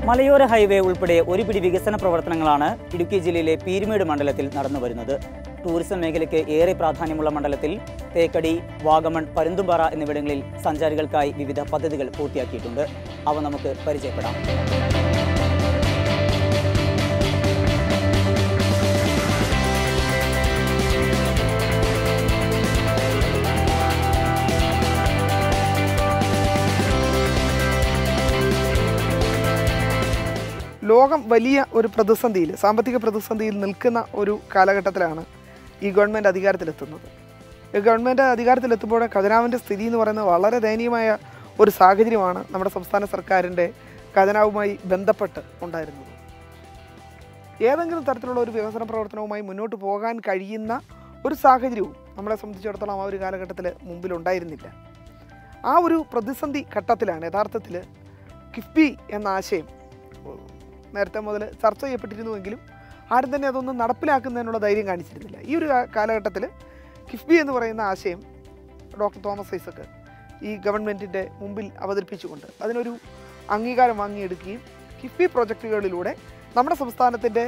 മലയോര ഹൈവേ ഉൾപ്പെടെ ഒരു പിടി വികസന പ്രവർത്തനങ്ങളാണ് ഇടുക്കി ജില്ലയിലെ പീരുമേട് മണ്ഡലത്തിൽ നടന്നുവരുന്നത്. ടൂറിസം മേഖലയ്ക്ക് ഏറെ പ്രാധാന്യമുള്ള മണ്ഡലത്തിൽ തേക്കടി, വാഗമൺ, പരുന്തുംപാറ എന്നിവിടങ്ങളിൽ സഞ്ചാരികൾക്കായി വിവിധ പദ്ധതികൾ പൂർത്തിയാക്കിയിട്ടുണ്ട്. അവ നമുക്ക് പരിചയപ്പെടാം. ലോകം വലിയ ഒരു പ്രതിസന്ധിയിൽ, സാമ്പത്തിക പ്രതിസന്ധിയിൽ നിൽക്കുന്ന ഒരു കാലഘട്ടത്തിലാണ് ഈ ഗവൺമെൻറ് അധികാരത്തിലെത്തുന്നത്. ഈ ഗവൺമെൻറ് അധികാരത്തിലെത്തുമ്പോൾ ഖജനാവിൻ്റെ സ്ഥിതി എന്ന് പറയുന്നത് വളരെ ദയനീയമായ ഒരു സാഹചര്യമാണ് നമ്മുടെ സംസ്ഥാന സർക്കാരിൻ്റെ ഖജനാവുമായി ബന്ധപ്പെട്ട് ഉണ്ടായിരുന്നത്. ഏതെങ്കിലും തരത്തിലുള്ള ഒരു വികസന പ്രവർത്തനവുമായി മുന്നോട്ട് പോകാൻ കഴിയുന്ന ഒരു സാഹചര്യവും നമ്മളെ സംബന്ധിച്ചിടത്തോളം ആ ഒരു കാലഘട്ടത്തിൽ മുമ്പിലുണ്ടായിരുന്നില്ല. ആ ഒരു പ്രതിസന്ധി ഘട്ടത്തിലാണ് യഥാർത്ഥത്തിൽ കിഫ്ബി എന്ന ആശയം നേരത്തെ മുതൽ ചർച്ച ചെയ്യപ്പെട്ടിരുന്നുവെങ്കിലും ആരും തന്നെ അതൊന്നും നടപ്പിലാക്കുന്നതിനുള്ള ധൈര്യം കാണിച്ചിരുന്നില്ല. ഈ ഒരു കാലഘട്ടത്തിൽ കിഫ്ബി എന്ന് പറയുന്ന ആശയം ഡോക്ടർ തോമസ് ഐസക് ഈ ഗവൺമെൻറ്റിൻ്റെ മുമ്പിൽ അവതരിപ്പിച്ചുകൊണ്ട് അതിനൊരു അംഗീകാരം വാങ്ങിയെടുക്കുകയും കിഫ്ബി പ്രോജക്റ്റുകളിലൂടെ നമ്മുടെ സംസ്ഥാനത്തിൻ്റെ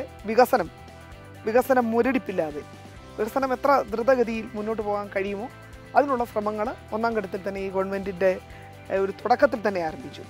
വികസനം മുരടിപ്പില്ലാതെ വികസനം എത്ര ദ്രുതഗതിയിൽ മുന്നോട്ട് പോകാൻ കഴിയുമോ അതിനുള്ള ശ്രമങ്ങൾ ഒന്നാം ഘട്ടത്തിൽ തന്നെ ഈ ഗവൺമെൻറ്റിൻ്റെ ഒരു തുടക്കത്തിൽ തന്നെ ആരംഭിച്ചു.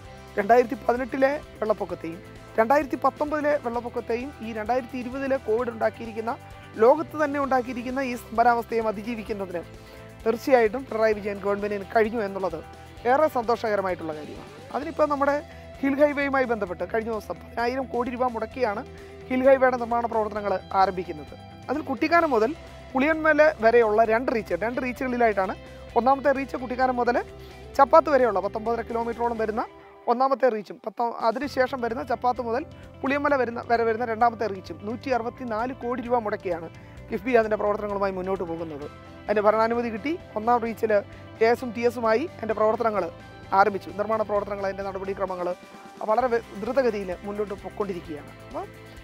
2018 വെള്ളപ്പൊക്കത്തെയും 2019 വെള്ളപ്പൊക്കത്തെയും ഈ 2020 കോവിഡ് ഉണ്ടാക്കിയിരിക്കുന്ന, ലോകത്ത് തന്നെ ഉണ്ടാക്കിയിരിക്കുന്ന ഈ സ്തംഭനാവസ്ഥയും അതിജീവിക്കുന്നതിന് തീർച്ചയായിട്ടും പിണറായി വിജയൻ ഗവൺമെൻറ്റിന് കഴിഞ്ഞു എന്നുള്ളത് ഏറെ സന്തോഷകരമായിട്ടുള്ള കാര്യമാണ്. അതിനിപ്പോൾ നമ്മുടെ ഹിൽ ഹൈവേയുമായി ബന്ധപ്പെട്ട് കഴിഞ്ഞ ദിവസം 10,000 കോടി രൂപ മുടക്കിയാണ് ഹിൽ ഹൈവേയുടെ നിർമ്മാണ പ്രവർത്തനങ്ങൾ ആരംഭിക്കുന്നത്. അതിൽ കുട്ടിക്കാനം മുതൽ പുളിയന്മല വരെയുള്ള രണ്ട് റീച്ചുകളിലായിട്ടാണ്. ഒന്നാമത്തെ റീച്ച് കുട്ടിക്കാനം മുതൽ ചപ്പാത്ത് വരെയുള്ള 19.5 കിലോമീറ്ററോളം വരുന്ന ഒന്നാമത്തെ റീച്ചും, അതിനുശേഷം വരുന്ന ചപ്പാത്ത് മുതൽ പുളിയമ്മല വരെ വരുന്ന രണ്ടാമത്തെ റീച്ചും 164 കോടി രൂപ മുടക്കിയാണ് കിഫ്ബി അതിൻ്റെ പ്രവർത്തനങ്ങളുമായി മുന്നോട്ട് പോകുന്നത്. അതിൻ്റെ ഭരണാനുമതി കിട്ടി. ഒന്നാം റീച്ചിൽ ASും TSുമായി അതിൻ്റെ പ്രവർത്തനങ്ങൾ ആരംഭിച്ചു. നിർമ്മാണ പ്രവർത്തനങ്ങൾ, അതിൻ്റെ നടപടിക്രമങ്ങൾ വളരെ ദ്രുതഗതിയിൽ മുന്നോട്ട് പോയിക്കൊണ്ടിരിക്കുകയാണ്. അപ്പോൾ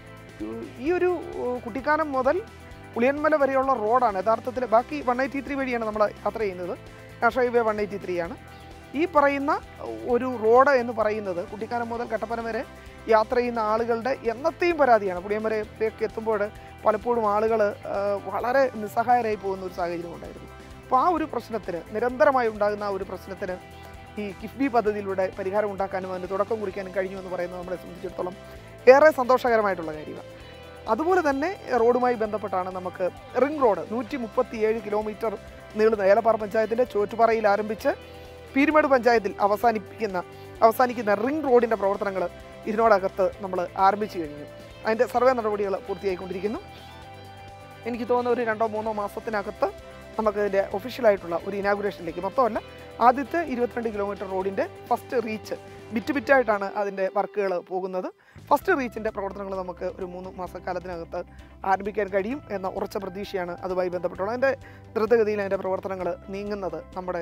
ഈ ഒരു കുട്ടിക്കാനം മുതൽ പുളിയന്മല വരെയുള്ള റോഡാണ് യഥാർത്ഥത്തിൽ. ബാക്കി 183 വഴിയാണ് നമ്മൾ യാത്ര ചെയ്യുന്നത്. നാഷണൽ ഹൈവേ 183 ആണ്. ഈ പറയുന്ന ഒരു റോഡ് എന്ന് പറയുന്നത് കുട്ടിക്കാനം മുതൽ കട്ടപ്പന വരെ യാത്ര ചെയ്യുന്ന ആളുകളുടെ എന്നത്തെയും പരാതിയാണ്. പുളിയമലയിലേക്ക് എത്തുമ്പോൾ പലപ്പോഴും ആളുകൾ വളരെ നിസ്സഹായരായി പോകുന്ന ഒരു സാഹചര്യം ഉണ്ടായിരുന്നു. അപ്പോൾ ആ ഒരു പ്രശ്നത്തിന്, നിരന്തരമായി ഉണ്ടാകുന്ന ആ ഒരു പ്രശ്നത്തിന് ഈ കിഫ്ബി പദ്ധതിയിലൂടെ പരിഹാരം ഉണ്ടാക്കാനും അതിന് തുടക്കം കുറിക്കാനും കഴിഞ്ഞു എന്ന് പറയുന്നത് നമ്മളെ സംബന്ധിച്ചിടത്തോളം ഏറെ സന്തോഷകരമായിട്ടുള്ള കാര്യമാണ്. അതുപോലെ തന്നെ റോഡുമായി ബന്ധപ്പെട്ടാണ് നമുക്ക് റിംഗ് റോഡ് 137 കിലോമീറ്റർ നീളുന്ന ഏലപ്പാറ പഞ്ചായത്തിൻ്റെ ചോറ്റുപാറയിൽ ആരംഭിച്ച് പീരുമേട് പഞ്ചായത്തിൽ അവസാനിക്കുന്ന റിംഗ് റോഡിൻ്റെ പ്രവർത്തനങ്ങൾ ഇതിനോടകത്ത് നമ്മൾ ആരംഭിച്ചു കഴിഞ്ഞു. അതിൻ്റെ സർവേ നടപടികൾ പൂർത്തിയായിക്കൊണ്ടിരിക്കുന്നു. എനിക്ക് തോന്നുന്ന ഒരു 2-3 മാസത്തിനകത്ത് നമുക്കതിൻ്റെ ഒഫീഷ്യലായിട്ടുള്ള ഒരു ഇനാഗുറേഷനിലേക്ക്, മൊത്തമല്ല ആദ്യത്തെ 22 കിലോമീറ്റർ റോഡിൻ്റെ ഫസ്റ്റ് റീച്ച് ബിറ്റായിട്ടാണ് അതിൻ്റെ വർക്കുകൾ പോകുന്നത്. ഫസ്റ്റ് റീച്ചിൻ്റെ പ്രവർത്തനങ്ങൾ നമുക്ക് ഒരു 3 മാസക്കാലത്തിനകത്ത് ആരംഭിക്കാൻ കഴിയും എന്ന ഉറച്ച പ്രതീക്ഷയാണ് അതുമായി ബന്ധപ്പെട്ടുള്ളത്. അതിൻ്റെ ദ്രുതഗതിയിൽ അതിൻ്റെ പ്രവർത്തനങ്ങൾ നീങ്ങുന്നത്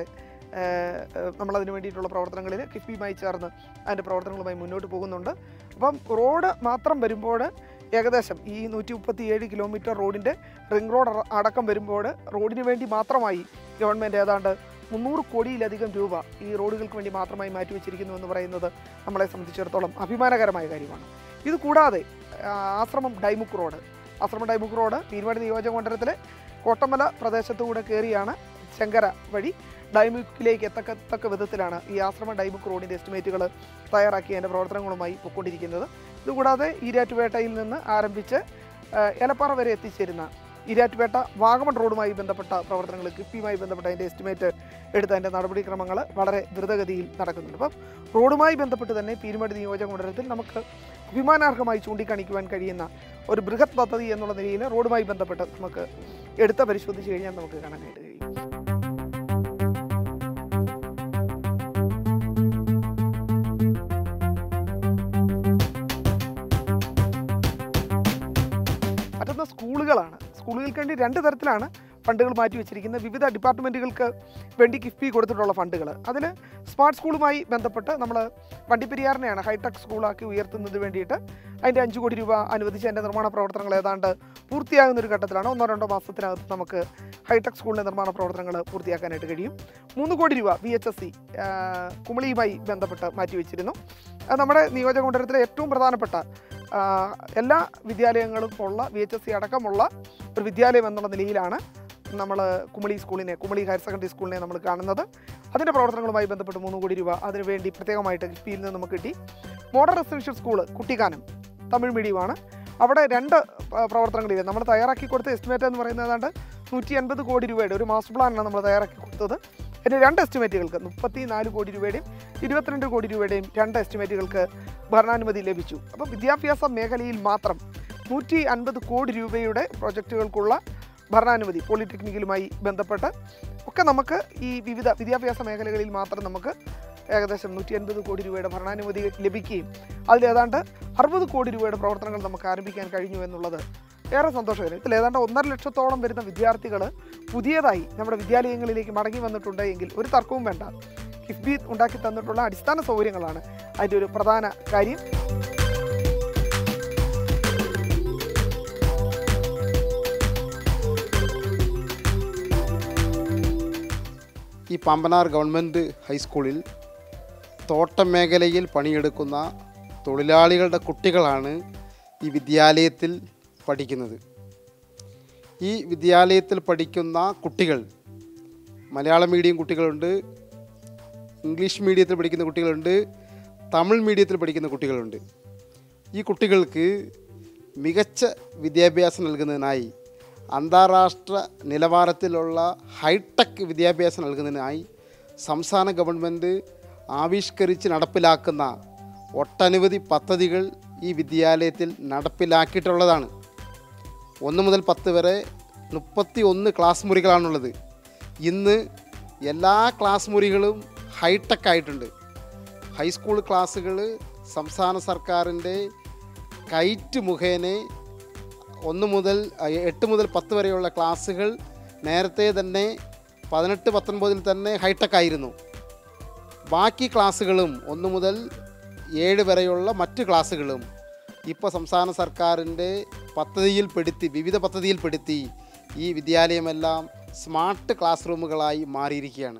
നമ്മളതിന് വേണ്ടിയിട്ടുള്ള പ്രവർത്തനങ്ങളിൽ കിഫ്ബിയുമായി ചേർന്ന് അതിൻ്റെ പ്രവർത്തനങ്ങളുമായി മുന്നോട്ട് പോകുന്നുണ്ട്. അപ്പം റോഡ് മാത്രം വരുമ്പോൾ ഏകദേശം ഈ 137 കിലോമീറ്റർ റോഡിൻ്റെ റിംഗ് റോഡ് അടക്കം വരുമ്പോൾ റോഡിന് വേണ്ടി മാത്രമായി ഗവൺമെൻറ് ഏതാണ്ട് 300 കോടിയിലധികം രൂപ ഈ റോഡുകൾക്ക് വേണ്ടി മാത്രമായി മാറ്റിവെച്ചിരിക്കുന്നു എന്ന് പറയുന്നത് നമ്മളെ സംബന്ധിച്ചിടത്തോളം അഭിമാനകരമായ കാര്യമാണ്. ഇത് കൂടാതെ ആശ്രമം ഡൈമുക്ക് റോഡ് പീരുമേട് നിയോജക മണ്ഡലത്തിലെ കോട്ടമല പ്രദേശത്തുകൂടെ കയറിയാണ് ശങ്കര വഴി ഡൈമുക്കിലേക്ക് എത്തത്തക്ക വിധത്തിലാണ് ഈ ആശ്രമം ഡൈമുക്ക് റോഡിൻ്റെ എസ്റ്റിമേറ്റുകൾ തയ്യാറാക്കി അതിൻ്റെ പ്രവർത്തനങ്ങളുമായി പോയിക്കൊണ്ടിരിക്കുന്നത്. ഇതുകൂടാതെ ഈരാറ്റുപേട്ടയിൽ നിന്ന് ആരംഭിച്ച് ഏലപ്പാറ വരെ എത്തിച്ചേരുന്ന ഈരാറ്റുപേട്ട വാഗമൺ റോഡുമായി ബന്ധപ്പെട്ട പ്രവർത്തനങ്ങൾ, കിഫ്ബിയുമായി ബന്ധപ്പെട്ട അതിൻ്റെ എസ്റ്റിമേറ്റ് എടുത്ത അതിൻ്റെ നടപടിക്രമങ്ങൾ വളരെ ദ്രുതഗതിയിൽ നടക്കുന്നുണ്ട്. അപ്പം റോഡുമായി ബന്ധപ്പെട്ട് തന്നെ പീരുമേട് നിയോജക മണ്ഡലത്തിൽ നമുക്ക് അഭിമാനാർഹമായി ചൂണ്ടിക്കാണിക്കുവാൻ കഴിയുന്ന ഒരു ബൃഹത് പദ്ധതി എന്നുള്ള നിലയിൽ റോഡുമായി ബന്ധപ്പെട്ട് നമുക്ക് പരിശോധിച്ച് കഴിഞ്ഞാൽ നമുക്ക് കാണാനായിട്ട് കഴിയും. മറ്റൊന്ന് സ്കൂളുകൾക്ക് വേണ്ടി 2 തരത്തിലാണ് ഫണ്ടുകൾ മാറ്റി വെച്ചിരിക്കുന്നത് വിവിധ ഡിപ്പാർട്ട്മെൻറ്റുകൾക്ക് വേണ്ടി കിഫ്ബി കൊടുത്തിട്ടുള്ള ഫണ്ടുകൾ. അതിൽ സ്മാർട്ട് സ്കൂളുമായി ബന്ധപ്പെട്ട് നമ്മൾ വണ്ടിപ്പെരിയാറിനെയാണ് ഹൈടെക് സ്കൂളാക്കി ഉയർത്തുന്നതിന് വേണ്ടിയിട്ട് അതിൻ്റെ 5 കോടി രൂപ അനുവദിച്ച് അതിൻ്റെ നിർമ്മാണ പ്രവർത്തനങ്ങൾ ഏതാണ്ട് പൂർത്തിയാകുന്നൊരു ഘട്ടത്തിലാണ്. 1-2 മാസത്തിനകത്ത് നമുക്ക് ഹൈടെക് സ്കൂളിൻ്റെ നിർമ്മാണ പ്രവർത്തനങ്ങൾ പൂർത്തിയാക്കാനായിട്ട് കഴിയും. 3 കോടി രൂപ VHSE കുമളിയുമായി ബന്ധപ്പെട്ട് മാറ്റിവെച്ചിരുന്നു. അത് നമ്മുടെ നിയോജകമണ്ഡലത്തിലെ ഏറ്റവും പ്രധാനപ്പെട്ട എല്ലാ വിദ്യാലയങ്ങളും ഉള്ള VHSE അടക്കമുള്ള ഒരു വിദ്യാലയം എന്നുള്ള നിലയിലാണ് നമ്മൾ കുമളി ഹയർ സെക്കൻഡറി സ്കൂളിനെ നമ്മൾ കാണുന്നത്. അതിൻ്റെ പ്രവർത്തനങ്ങളുമായി ബന്ധപ്പെട്ട് 3 കോടി രൂപ അതിനുവേണ്ടി പ്രത്യേകമായിട്ട് കിഫ്ബിയിൽ നിന്ന് നമുക്ക് കിട്ടി. Model residential school Kuttikkanam Tamil മീഡിയമാണ്. അവിടെ 2 പ്രവർത്തനങ്ങളില്ല. നമ്മൾ തയ്യാറാക്കി കൊടുത്ത എസ്റ്റിമേറ്റ് എന്ന് പറയുന്നത് ഏതാണ്ട് 150 കോടി രൂപയുടെ ഒരു മാസ്റ്റർ പ്ലാനാണ് നമ്മൾ തയ്യാറാക്കി കൊടുത്തത്. അതിൻ്റെ 2 എസ്റ്റിമേറ്റുകൾക്ക് 34 കോടി രൂപയുടെയും 22 കോടി രൂപയുടെയും 2 എസ്റ്റിമേറ്റുകൾക്ക് ഭരണാനുമതി ലഭിച്ചു. അപ്പോൾ വിദ്യാഭ്യാസ മേഖലയിൽ മാത്രം 150 കോടി രൂപയുടെ പ്രോജക്റ്റുകൾക്കുള്ള ഭരണാനുമതി പോളിടെക്നിക്കലുമായി ബന്ധപ്പെട്ട് ഒക്കെ നമുക്ക് ഈ വിവിധ വിദ്യാഭ്യാസ മേഖലകളിൽ മാത്രം നമുക്ക് ഏകദേശം 150 കോടി രൂപയുടെ ഭരണാനുമതി ലഭിക്കുകയും അതിൽ ഏതാണ്ട് 60 കോടി രൂപയുടെ പ്രവർത്തനങ്ങൾ നമുക്ക് ആരംഭിക്കാൻ കഴിഞ്ഞു എന്നുള്ളത് ഏറെ സന്തോഷകരം. ഇതിൽ ഏതാണ്ട് 1.5 ലക്ഷത്തോളം വരുന്ന വിദ്യാർത്ഥികൾ പുതിയതായി നമ്മുടെ വിദ്യാലയങ്ങളിലേക്ക് മടങ്ങി വന്നിട്ടുണ്ട് എങ്കിൽ ഒരു തർക്കവും വേണ്ട. കിഫ്ബി ഉണ്ടാക്കി തന്നിട്ടുള്ള അടിസ്ഥാന സൗകര്യങ്ങളാണ് അതിൻ്റെ ഒരു പ്രധാന കാര്യം. ഈ പാമ്പനാർ ഗവൺമെൻറ് ഹൈസ്കൂളിൽ തോട്ടം മേഖലയിൽ പണിയെടുക്കുന്ന തൊഴിലാളികളുടെ കുട്ടികളാണ് ഈ വിദ്യാലയത്തിൽ പഠിക്കുന്നത്. ഈ വിദ്യാലയത്തിൽ പഠിക്കുന്ന കുട്ടികൾ മലയാളം മീഡിയം കുട്ടികളുണ്ട്, ഇംഗ്ലീഷ് മീഡിയത്തിൽ പഠിക്കുന്ന കുട്ടികളുണ്ട്, തമിഴ് മീഡിയത്തിൽ പഠിക്കുന്ന കുട്ടികളുണ്ട്. ഈ കുട്ടികൾക്ക് മികച്ച വിദ്യാഭ്യാസം നൽകുന്നതിനായി അന്താരാഷ്ട്ര നിലവാരത്തിലുള്ള ഹൈടെക് വിദ്യാഭ്യാസം നൽകുന്നതിനായി സംസ്ഥാന ഗവൺമെൻറ് ആവിഷ്കരിച്ച് നടപ്പിലാക്കുന്ന ഒട്ടനവധി പദ്ധതികൾ ഈ വിദ്യാലയത്തിൽ നടപ്പിലാക്കിയിട്ടുള്ളതാണ്. 1 മുതൽ 10 വരെ 31 ക്ലാസ് മുറികളാണുള്ളത്. ഇന്ന് എല്ലാ ക്ലാസ് മുറികളും ഹൈടെക് ആയിട്ടുണ്ട്. ഹൈസ്കൂൾ ക്ലാസ്സുകൾ സംസ്ഥാന സർക്കാരിൻ്റെ കൈറ്റ് മുഖേന 1 മുതൽ 8 മുതൽ 10 വരെയുള്ള ക്ലാസ്സുകൾ നേരത്തെ തന്നെ 18-19 തന്നെ ഹൈടെക് ആയിരുന്നു. ബാക്കി ക്ലാസ്സുകളും 1 മുതൽ 7 വരെയുള്ള മറ്റ് ക്ലാസ്സുകളും ഇപ്പോൾ സംസ്ഥാന സർക്കാരിൻ്റെ വിവിധ പദ്ധതിയിൽപ്പെടുത്തി ഈ വിദ്യാലയമെല്ലാം സ്മാർട്ട് ക്ലാസ് റൂമുകളായി മാറിയിരിക്കുകയാണ്.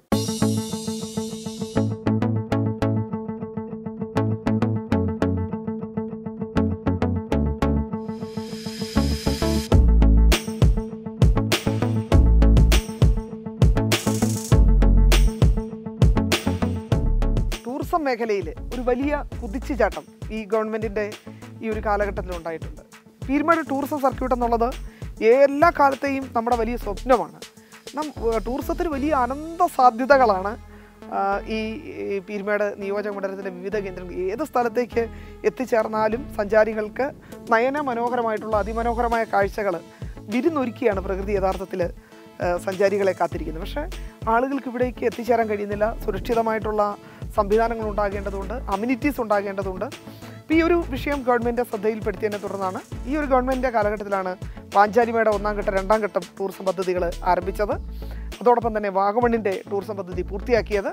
ടൂറിസം മേഖലയിൽ ഒരു വലിയ കുതിച്ചുചാട്ടം ഈ ഗവൺമെൻറ്റിൻ്റെ ഈ ഒരു കാലഘട്ടത്തിൽ ഉണ്ടായിട്ടുണ്ട്. പീരുമേട് ടൂറിസം സർക്യൂട്ട് എന്നുള്ളത് എല്ലാ കാലത്തെയും നമ്മുടെ വലിയ സ്വപ്നമാണ്. ടൂറിസത്തിന് വലിയ അനന്ത സാധ്യതകളാണ് ഈ പീരുമേട് നിയോജകമണ്ഡലത്തിൻ്റെ വിവിധ കേന്ദ്രങ്ങൾ. ഏത് സ്ഥലത്തേക്ക് എത്തിച്ചേർന്നാലും സഞ്ചാരികൾക്ക് നയന മനോഹരമായിട്ടുള്ള അതിമനോഹരമായ കാഴ്ചകൾ വിരുന്നൊരുക്കിയാണ് പ്രകൃതി യഥാർത്ഥത്തിൽ സഞ്ചാരികളെ കാത്തിരിക്കുന്നത്. പക്ഷേ ആളുകൾക്ക് ഇവിടേക്ക് എത്തിച്ചേരാൻ കഴിയുന്നില്ല. സുരക്ഷിതമായിട്ടുള്ള സംവിധാനങ്ങൾ ഉണ്ടാകേണ്ടതുണ്ട്, അമ്യൂണിറ്റീസ് ഉണ്ടാകേണ്ടതുണ്ട്. ഇപ്പോൾ ഈ ഒരു വിഷയം ഗവൺമെൻറ് ശ്രദ്ധയിൽപ്പെടുത്തിയതിനെ തുടർന്നാണ് ഈ ഒരു ഗവൺമെൻറ് കാലഘട്ടത്തിലാണ് പാഞ്ചാലിമേട് 1ാം ഘട്ടം 2ാം ഘട്ടം ടൂറിസം പദ്ധതികൾ ആരംഭിച്ചത്. അതോടൊപ്പം തന്നെ വാഗമണിൻ്റെ ടൂറിസം പദ്ധതി പൂർത്തിയാക്കിയത്,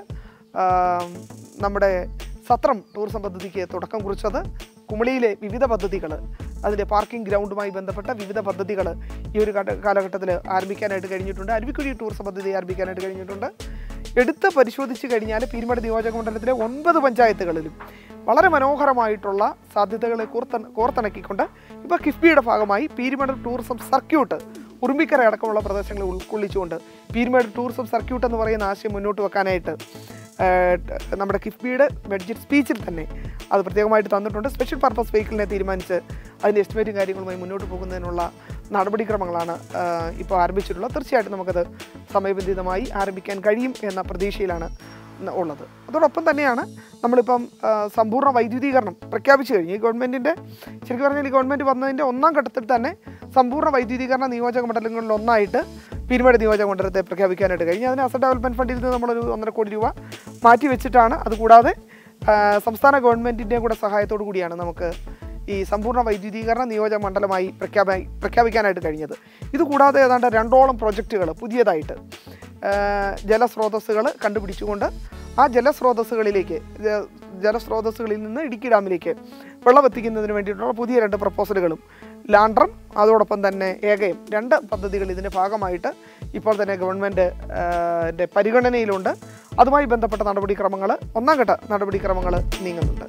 നമ്മുടെ സത്രം ടൂറിസം പദ്ധതിക്ക് തുടക്കം കുറിച്ചത്, കുമളിയിലെ വിവിധ പദ്ധതികൾ അതിൻ്റെ പാർക്കിംഗ് ഗ്രൗണ്ടുമായി ബന്ധപ്പെട്ട വിവിധ പദ്ധതികൾ ഈ ഒരു കാലഘട്ടത്തിൽ ആരംഭിക്കാനായിട്ട് കഴിഞ്ഞിട്ടുണ്ട്. അരുവിക്കുഴി ടൂറിസം പദ്ധതി ആരംഭിക്കാനായിട്ട് കഴിഞ്ഞിട്ടുണ്ട്. എടുത്ത് പരിശോധിച്ച് കഴിഞ്ഞാൽ പീരുമേട് നിയോജകമണ്ഡലത്തിലെ 9 പഞ്ചായത്തുകളിലും വളരെ മനോഹരമായിട്ടുള്ള സാധ്യതകളെ കോർത്തിണക്കിക്കൊണ്ട് ഇപ്പോൾ കിഫ്ബിയുടെ ഭാഗമായി പീരുമേട് ടൂറിസം സർക്യൂട്ട് ഉറുമ്പിക്കര അടക്കമുള്ള പ്രദേശങ്ങളെ ഉൾക്കൊള്ളിച്ചുകൊണ്ട് പീരുമേട് ടൂറിസം സർക്യൂട്ട് എന്ന് പറയുന്ന ആശയം മുന്നോട്ട് വെക്കാനായിട്ട് നമ്മുടെ കിഫ്ബിയുടെ ബഡ്ജറ്റ് സ്പീച്ചിൽ തന്നെ അത് പ്രത്യേകമായിട്ട് തന്നിട്ടുണ്ട്. സ്പെഷ്യൽ പർപ്പസ് വെഹിക്കിളിനെ തീരുമാനിച്ച് അതിൻ്റെ എസ്റ്റിമേറ്റും കാര്യങ്ങളുമായി മുന്നോട്ട് പോകുന്നതിനുള്ള നടപടിക്രമങ്ങളാണ് ഇപ്പോൾ ആരംഭിച്ചിട്ടുള്ളത്. തീർച്ചയായിട്ടും നമുക്കത് സമയബന്ധിതമായി ആരംഭിക്കാൻ കഴിയും എന്ന പ്രതീക്ഷയിലാണ് ഉള്ളത്. അതോടൊപ്പം തന്നെയാണ് നമ്മളിപ്പം സമ്പൂർണ്ണ വൈദ്യുതീകരണം പ്രഖ്യാപിച്ചു കഴിഞ്ഞു. ഈ ഗവൺമെൻറ്റിൻ്റെ ശരിക്കും പറഞ്ഞാൽ ഈ ഗവൺമെൻറ് വന്നതിൻ്റെ 1ാം ഘട്ടത്തിൽ തന്നെ സമ്പൂർണ്ണ വൈദ്യുതീകരണ നിയോജക മണ്ഡലങ്ങളിൽ ഒന്നായിട്ട് പീരുമേട് നിയോജക മണ്ഡലത്തെ പ്രഖ്യാപിക്കാനായിട്ട് കഴിഞ്ഞു. അതിന് അസറ്റ് ഡെവലപ്മെൻറ്റ് ഫണ്ടിൽ നിന്ന് നമ്മളൊരു 1.5 കോടി രൂപ മാറ്റി വെച്ചിട്ടാണ്. അതുകൂടാതെ സംസ്ഥാന ഗവൺമെൻറ്റിൻ്റെ കൂടെ സഹായത്തോടു കൂടിയാണ് നമുക്ക് ഈ സമ്പൂർണ്ണ വൈദ്യുതീകരണ നിയോജക മണ്ഡലമായി പ്രഖ്യാപിക്കാനായിട്ട് കഴിഞ്ഞത്. ഇതുകൂടാതെ ഏതാണ്ട് 2ഓളം പ്രൊജക്റ്റുകൾ പുതിയതായിട്ട് ജലസ്രോതസ്സുകൾ കണ്ടുപിടിച്ചുകൊണ്ട് ആ ജലസ്രോതസ്സുകളിൽ നിന്ന് ഇടുക്കി ഡാമിലേക്ക് വെള്ളം എത്തിക്കുന്നതിന് വേണ്ടിയിട്ടുള്ള പുതിയ 2 പ്രപ്പോസലുകളും ലാൻഡ്രം അതോടൊപ്പം തന്നെ ഏകയും 2 പദ്ധതികൾ ഇതിൻ്റെ ഭാഗമായിട്ട് ഇപ്പോൾ തന്നെ ഗവൺമെൻറ് പരിഗണനയിലുണ്ട്. അതുമായി ബന്ധപ്പെട്ട നടപടിക്രമങ്ങൾ 1ാം ഘട്ട നടപടിക്രമങ്ങൾ നീങ്ങുന്നുണ്ട്.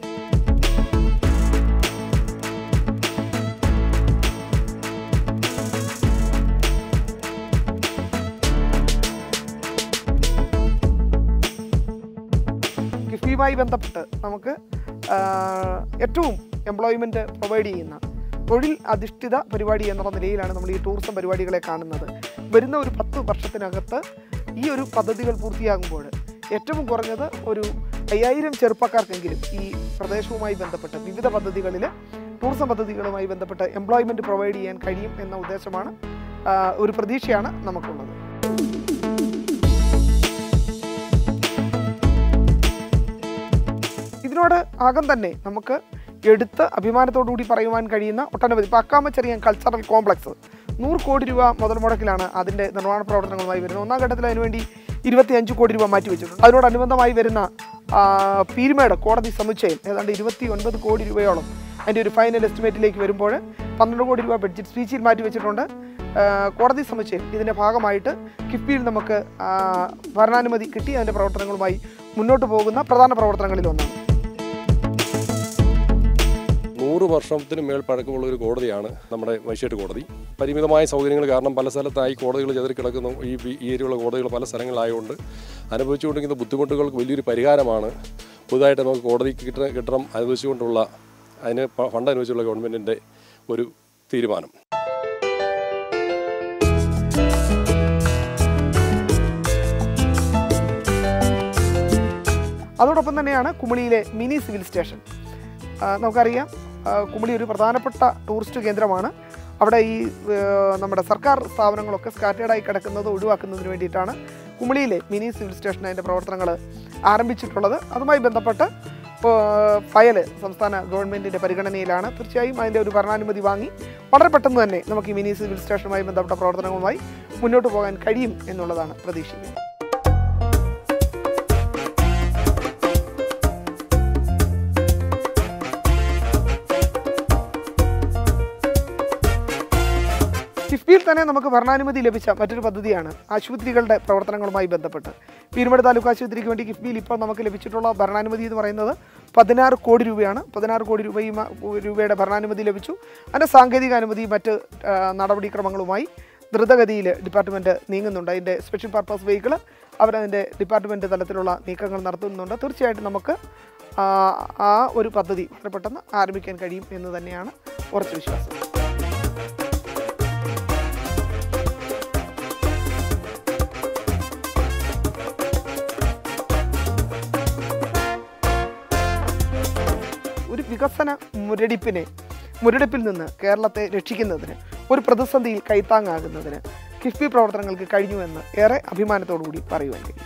കിഫ്ബിയുമായി ബന്ധപ്പെട്ട് നമുക്ക് ഏറ്റവും എംപ്ലോയ്മെൻറ്റ് പ്രൊവൈഡ് ചെയ്യുന്ന തൊഴിൽ അധിഷ്ഠിത പരിപാടി എന്നുള്ള നിലയിലാണ് നമ്മൾ ഈ ടൂറിസം പരിപാടികളെ കാണുന്നത്. വരുന്ന ഒരു 10 വർഷത്തിനകത്ത് ഈ ഒരു പദ്ധതികൾ പൂർത്തിയാകുമ്പോൾ ഏറ്റവും കുറഞ്ഞത് ഒരു 5000 ചെറുപ്പക്കാർക്കെങ്കിലും ഈ പ്രദേശവുമായി ബന്ധപ്പെട്ട് വിവിധ പദ്ധതികളിൽ ടൂറിസം പദ്ധതികളുമായി ബന്ധപ്പെട്ട് എംപ്ലോയ്മെൻറ്റ് പ്രൊവൈഡ് ചെയ്യാൻ കഴിയും എന്ന ഉദ്ദേശമാണ്, ഒരു പ്രതീക്ഷയാണ് നമുക്കുള്ളത്. ഇതിനോട് ആകം തന്നെ നമുക്ക് എടുത്ത് അഭിമാനത്തോടുകൂടി പറയുവാൻ കഴിയുന്ന ഒട്ടനവധി ഇപ്പോൾ അക്കാമച്ചെറിയാൻ കൾച്ചറൽ കോംപ്ലക്സ് 100 കോടി രൂപ മുതൽ മുടക്കിലാണ് അതിൻ്റെ നിർമ്മാണ പ്രവർത്തനങ്ങളുമായി വരുന്നത്. 1ാം ഘട്ടത്തിൽ അതിനുവേണ്ടി 25 കോടി രൂപ മാറ്റിവെച്ചിട്ടുണ്ട്. അതിനോടനുബന്ധമായി വരുന്ന പീരുമേട് കോടതി സമുച്ചയം ഏതാണ്ട് 29 കോടി രൂപയോളം അതിൻ്റെ ഒരു ഫൈനൽ എസ്റ്റിമേറ്റിലേക്ക് വരുമ്പോൾ 12 കോടി രൂപ ബഡ്ജറ്റ് സ്പീച്ചിൽ മാറ്റിവെച്ചിട്ടുണ്ട്. കോടതി സമുച്ചയം ഇതിൻ്റെ ഭാഗമായിട്ട് കിഫ്ബിയിൽ നമുക്ക് ഭരണാനുമതി കിട്ടി അതിൻ്റെ പ്രവർത്തനങ്ങളുമായി മുന്നോട്ട് പോകുന്ന പ്രധാന പ്രവർത്തനങ്ങളിൽ ഒന്നാണ്. 100 വർഷത്തിന് മേൽ പഴക്കമുള്ള ഒരു കോടതിയാണ് നമ്മുടെ മജിസ്ട്രേറ്റ് കോടതി. പരിമിതമായ സൗകര്യങ്ങൾ കാരണം പല സ്ഥലത്തായി കോടതികൾ ചെതറിക്കിടക്കുന്ന ഈ ഏരിയയുള്ള കോടതികൾ പല സ്ഥലങ്ങളിലായതുകൊണ്ട് അനുഭവിച്ചുകൊണ്ടിരിക്കുന്ന ബുദ്ധിമുട്ടുകൾക്ക് വലിയൊരു പരിഹാരമാണ് പുതുതായിട്ട് നമുക്ക് കോടതിക്ക് കെട്ടിടം അനുവദിച്ചുകൊണ്ടുള്ള അതിന് ഫണ്ട് അനുവദിച്ചുള്ള ഗവൺമെൻറ്റിൻ്റെ ഒരു തീരുമാനം. അതോടൊപ്പം തന്നെയാണ് കുമളിയിലെ മിനി സിവിൽ സ്റ്റേഷൻ. നമുക്കറിയാം കുമളി ഒരു പ്രധാനപ്പെട്ട ടൂറിസ്റ്റ് കേന്ദ്രമാണ്. അവിടെ ഈ നമ്മുടെ സർക്കാർ സ്ഥാപനങ്ങളൊക്കെ സ്കാറ്റേഡായി കിടക്കുന്നത് ഒഴിവാക്കുന്നതിന് വേണ്ടിയിട്ടാണ് കുമളിയിലെ മിനി സിവിൽ സ്റ്റേഷൻ അതിൻ്റെ പ്രവർത്തനങ്ങൾ ആരംഭിച്ചിട്ടുള്ളത്. അതുമായി ബന്ധപ്പെട്ട് ഫയൽ സംസ്ഥാന ഗവൺമെൻറ്റിൻ്റെ പരിഗണനയിലാണ്. തീർച്ചയായും അതിൻ്റെ ഒരു ഭരണാനുമതി വാങ്ങി വളരെ പെട്ടെന്ന് തന്നെ നമുക്ക് ഈ മിനി സിവിൽ സ്റ്റേഷനുമായി ബന്ധപ്പെട്ട പ്രവർത്തനങ്ങളുമായി മുന്നോട്ട് പോകാൻ കഴിയും എന്നുള്ളതാണ് പ്രതീക്ഷിക്കുന്നത്. കിഫ്ബിയിൽ തന്നെ നമുക്ക് ഭരണാനുമതി ലഭിച്ച മറ്റൊരു പദ്ധതിയാണ് ആശുപത്രികളുടെ പ്രവർത്തനങ്ങളുമായി ബന്ധപ്പെട്ട്. പീരുമേട് താലൂക്ക് ആശുപത്രിക്ക് വേണ്ടി കിഫ്ബിയിൽ ഇപ്പോൾ നമുക്ക് ലഭിച്ചിട്ടുള്ള ഭരണാനുമതി എന്ന് പറയുന്നത് 16 കോടി രൂപയാണ്. 16 കോടി രൂപയുടെ ഭരണാനുമതി ലഭിച്ചു. അതിൻ്റെ സാങ്കേതിക അനുമതി മറ്റ് നടപടിക്രമങ്ങളുമായി ദ്രുതഗതിയിൽ ഡിപ്പാർട്ട്മെൻറ്റ് നീങ്ങുന്നുണ്ട്. അതിൻ്റെ സ്പെഷ്യൽ പർപ്പസ് വെഹിക്കിൾ അവരതിൻ്റെ ഡിപ്പാർട്ട്മെൻറ്റ് തലത്തിലുള്ള നീക്കങ്ങൾ നടത്തുന്നുണ്ട്. തീർച്ചയായിട്ടും നമുക്ക് ആ ഒരു പദ്ധതി വളരെ പെട്ടെന്ന് ആരംഭിക്കാൻ കഴിയും എന്ന് തന്നെയാണ് ഉറച്ച വിശ്വാസം. ഒരു വികസന മുരടിപ്പിൽ നിന്ന് കേരളത്തെ രക്ഷിക്കുന്നതിന്, ഒരു പ്രതിസന്ധിയിൽ കൈത്താങ്ങാകുന്നതിന് കിഫ്ബി പ്രവർത്തനങ്ങൾക്ക് കഴിഞ്ഞുവെന്ന് ഏറെ അഭിമാനത്തോടു കൂടി പറയുവാൻ കഴിയും.